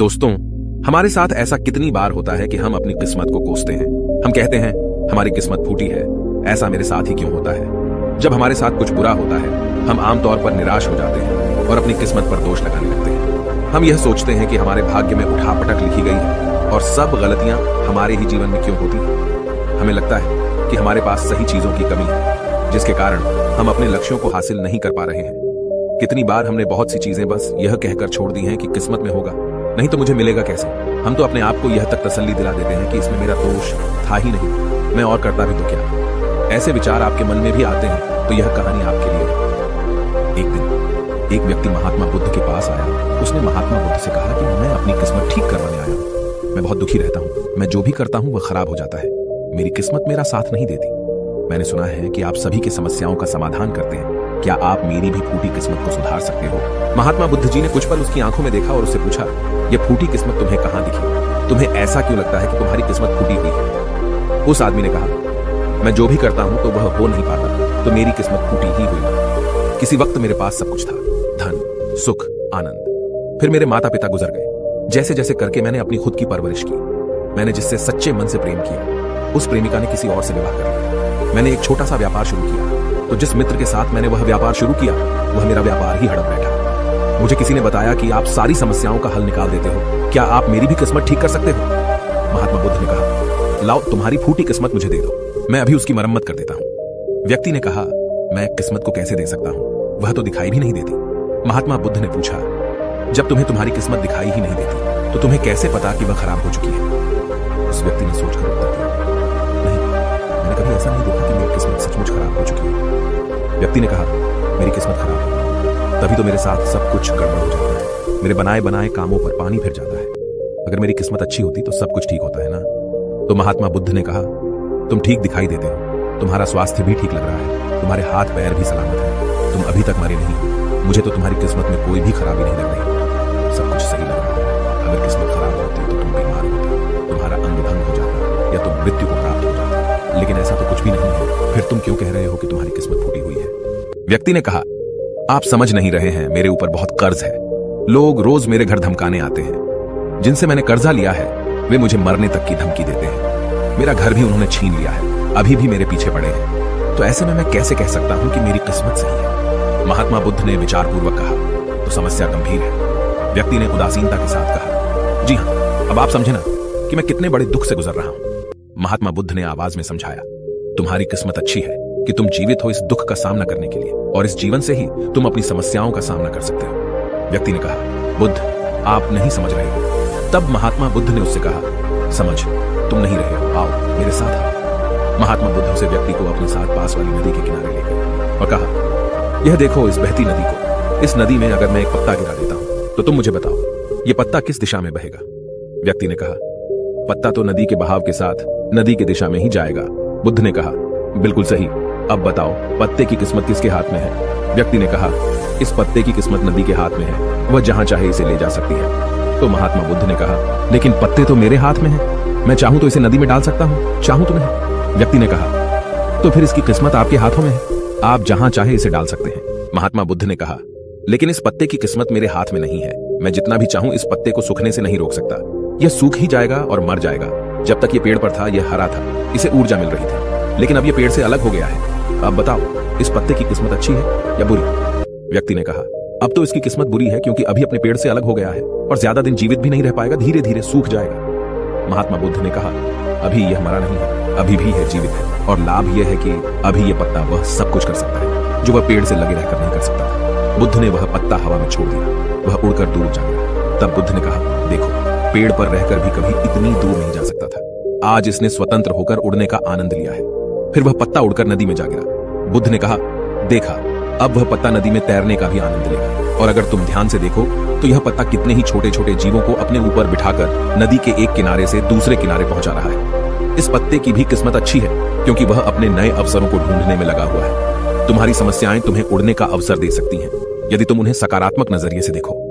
दोस्तों, हमारे साथ ऐसा कितनी बार होता है कि हम अपनी किस्मत को कोसते हैं। हम कहते हैं हमारी किस्मत फूटी है, ऐसा मेरे साथ ही क्यों होता है। जब हमारे साथ कुछ बुरा होता है हम आमतौर पर निराश हो जाते हैं और अपनी किस्मत पर दोष लगाने लगते हैं। हम यह सोचते हैं कि हमारे भाग्य में उठापटक लिखी गई है और सब गलतियां हमारे ही जीवन में क्यों होती हैं। हमें लगता है कि हमारे पास सही चीजों की कमी है, जिसके कारण हम अपने लक्ष्यों को हासिल नहीं कर पा रहे हैं। कितनी बार हमने बहुत सी चीजें बस यह कहकर छोड़ दी हैं कि किस्मत में होगा, नहीं तो मुझे मिलेगा कैसे। हम तो अपने आप को यह तक तसल्ली दिला देते हैं कि इसमें मेरा दोष था ही नहीं, मैं और करता भी तो क्या। ऐसे विचार आपके मन में भी आते हैं तो यह कहानी आपके लिए है। एक दिन एक व्यक्ति महात्मा बुद्ध के पास आया। उसने महात्मा बुद्ध से कहा कि मैं अपनी किस्मत ठीक करवाने आया हूं। मैं बहुत दुखी रहता हूं, मैं जो भी करता हूं वह खराब हो जाता है, मेरी किस्मत मेरा साथ नहीं देती। मैंने सुना है कि आप सभी की समस्याओं का समाधान करते हैं, क्या आप मेरी भी फूटी किस्मत को सुधार सकते हो। महात्मा बुद्ध जी ने कुछ पल उसकी आंखों में देखा और उससे पूछा, यह फूटी किस्मत तुम्हें कहां दिखी? तुम्हें ऐसा क्यों लगता है कि तुम्हारी किस्मत फूटी हुई है? उस आदमी ने कहा, मैं जो भी करता हूं तो वह हो नहीं पाता, तो मेरी किस्मत फूटी ही हुई। किसी वक्त मेरे पास सब कुछ था, धन, सुख, आनंद। फिर मेरे माता पिता गुजर गए। जैसे जैसे करके मैंने अपनी खुद की परवरिश की। मैंने जिससे सच्चे मन से प्रेम किया उस प्रेमिका ने किसी और से विवाह कर लिया। मैंने एक छोटा सा व्यापार शुरू किया, तो जिस मित्र के साथ मैंने वह व्यापार शुरू किया वह मेरा व्यापार ही हड़प बैठा। मुझे किसी ने बताया कि आप सारी समस्याओं का हल निकाल देते हो, क्या आप मेरी भी किस्मत ठीक कर सकते हो? महात्मा बुद्ध ने कहा, लाओ तुम्हारी फूटी किस्मत मुझे दे दो, मैं अभी उसकी मरम्मत कर देता हूं। व्यक्ति ने कहा, मैं किस्मत को कैसे दे सकता हूं, वह तो दिखाई भी नहीं देती। महात्मा बुद्ध ने पूछा, जब तुम्हें तुम्हारी किस्मत दिखाई ही नहीं देती तो तुम्हें कैसे पता कि वह खराब हो चुकी है? उस व्यक्ति ने सोचकर उत्तर दिया, नहीं, मैंने कभी ऐसा नहीं देखा कि मेरी किस्मत सचमुच खराब हो चुकी है। व्यक्ति ने कहा, मेरी किस्मत खराब है, तभी तो मेरे साथ सब कुछ गड़बड़ हो जाता है, मेरे बनाए बनाए कामों पर पानी फिर जाता है। अगर मेरी किस्मत अच्छी होती तो सब कुछ ठीक होता है ना। तो महात्मा बुद्ध ने कहा, तुम ठीक दिखाई देते हो, तुम्हारा स्वास्थ्य भी ठीक लग रहा है, तुम्हारे हाथ पैर भी सलामत है, तुम अभी तक मरे नहीं हो, मुझे तो तुम्हारी किस्मत में कोई भी खराबी नहीं लग रही, सब कुछ सही लग रहा है। अगर किस्मत खराब होती तो तुम बीमार होते, तुम्हारा अंग भंग हो जाता या तुम मृत्यु को प्राप्त हो जाते, लेकिन ऐसा तो कुछ भी नहीं है, फिर तुम क्यों कह रहे हो कि तुम्हारी किस्मत फूटी हुई है? व्यक्ति ने कहा, आप समझ नहीं रहे हैं, मेरे ऊपर बहुत कर्ज है। लोग रोज मेरे घर धमकाने आते हैं, जिनसे मैंने कर्जा लिया है वे मुझे मरने तक की धमकी देते हैं। मेरा घर भी उन्होंने छीन लिया है, अभी भी मेरे पीछे पड़े हैं, तो ऐसे में मैं कैसे कह सकता हूं कि मेरी किस्मत सही है? महात्मा बुद्ध ने विचारपूर्वक कहा, तो समस्या गंभीर है। व्यक्ति ने उदासीनता के साथ कहा, जी हां, अब आप समझे ना कि मैं कितने बड़े दुख से गुजर रहा हूं। महात्मा बुद्ध ने आवाज में समझाया, तुम्हारी किस्मत अच्छी है कि तुम जीवित हो इस दुख का सामना करने के लिए, और इस जीवन से ही तुम अपनी समस्याओं का सामना कर सकते हो। व्यक्ति ने कहा, बुद्ध, आप नहीं समझ रहे हो। तब महात्मा बुद्ध ने उससे कहा, समझ तुम नहीं रहे हो, आओ मेरे साथ आओ। महात्मा बुद्ध उसे व्यक्ति को अपने साथ पास वाली नदी के किनारे ले गए और कहा, यह देखो इस बहती नदी को, इस नदी में अगर मैं एक पत्ता गिरा देता हूं तो तुम मुझे बताओ, यह पत्ता किस दिशा में बहेगा? व्यक्ति ने कहा, पत्ता तो नदी के बहाव के साथ नदी की दिशा में ही जाएगा। बुद्ध ने कहा, बिल्कुल सही, अब बताओ पत्ते की किस्मत किसके हाथ में है? व्यक्ति ने कहा, इस पत्ते की किस्मत नदी के हाथ में है, वह जहां चाहे इसे ले जा सकती है। तो महात्मा बुद्ध ने कहा, लेकिन पत्ते तो मेरे हाथ में है, मैं चाहूं तो इसे नदी में डाल सकता हूं, चाहूं तो नहीं। व्यक्ति ने कहा, तो फिर इसकी किस्मत आपके हाथों में है, आप जहां चाहे इसे डाल सकते हैं। महात्मा बुद्ध ने कहा, लेकिन इस पत्ते की किस्मत मेरे हाथ में नहीं है, मैं जितना भी चाहूं इस पत्ते को सूखने से नहीं रोक सकता, यह सूख ही जाएगा और मर जाएगा। जब तक ये पेड़ पर था यह हरा था, इसे ऊर्जा मिल रही थी, लेकिन अब ये पेड़ से अलग हो गया है। अब बताओ इस पत्ते की किस्मत अच्छी है या बुरी? व्यक्ति ने कहा, अब तो इसकी किस्मत बुरी है, क्योंकि अभी अपने पेड़ से अलग हो गया है और ज्यादा दिन जीवित भी नहीं रह पाएगा, धीरे धीरे सूख जाएगा। महात्मा बुद्ध ने कहा, अभी यह मरा नहीं है, अभी भी है, जीवित है, और लाभ यह है कि अभी यह पत्ता वह सब कुछ कर सकता है जो वह पेड़ से लगे रहकर नहीं कर सकता था। बुद्ध ने वह पत्ता हवा में छोड़ दिया, वह उड़कर दूर जा गया। तब बुद्ध ने कहा, देखो पेड़ पर रहकर भी कभी इतनी दूर नहीं जा सकता था, आज इसने स्वतंत्र होकर उड़ने का आनंद लिया है। फिर वह पत्ता उड़कर नदी में जा गिरा। बुद्ध ने कहा, देखा, अब वह पत्ता नदी में तैरने का भी आनंद लेगा, और अगर तुम ध्यान से देखो तो यह पत्ता कितने ही छोटे छोटे जीवों को अपने ऊपर बिठाकर नदी के एक किनारे से दूसरे किनारे पहुंचा रहा है। इस पत्ते की भी किस्मत अच्छी है, क्योंकि वह अपने नए अवसरों को ढूंढने में लगा हुआ है। तुम्हारी समस्याएं तुम्हें उड़ने का अवसर दे सकती हैं, यदि तुम उन्हें सकारात्मक नजरिए से देखो।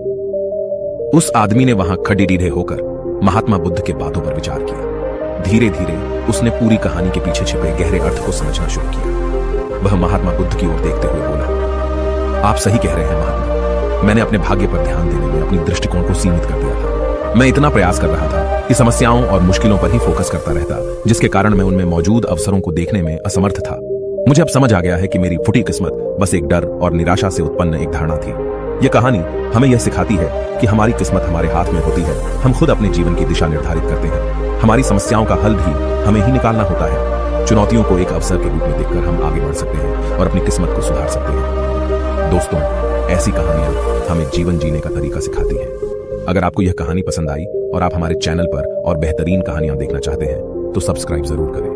उस आदमी ने वहां खड़े होकर महात्मा बुद्ध के बातों पर विचार किया। धीरे धीरे उसने पूरी कहानी के पीछे छिपे गहरे अर्थ को समझना शुरू किया। वह महात्मा बुद्ध की ओर देखते हुए बोला, आप सही कह रहे हैं महात्मा, मैंने अपने भाग्य पर ध्यान देने में अपनी दृष्टिकोण को सीमित कर दिया था। मैं इतना प्रयास कर रहा था कि समस्याओं और मुश्किलों पर ही फोकस करता रहता, जिसके कारण मैं उनमें मौजूद अवसरों को देखने में असमर्थ था। मुझे अब समझ आ गया है कि मेरी फूटी किस्मत बस एक डर और निराशा से उत्पन्न एक धारणा थी। यह कहानी हमें यह सिखाती है कि हमारी किस्मत हमारे हाथ में होती है। हम खुद अपने जीवन की दिशा निर्धारित करते हैं। हमारी समस्याओं का हल भी हमें ही निकालना होता है। चुनौतियों को एक अवसर के रूप में देखकर हम आगे बढ़ सकते हैं और अपनी किस्मत को सुधार सकते हैं। दोस्तों, ऐसी कहानियां हमें जीवन जीने का तरीका सिखाती हैं। अगर आपको यह कहानी पसंद आई और आप हमारे चैनल पर और बेहतरीन कहानियां देखना चाहते हैं तो सब्सक्राइब जरूर करें।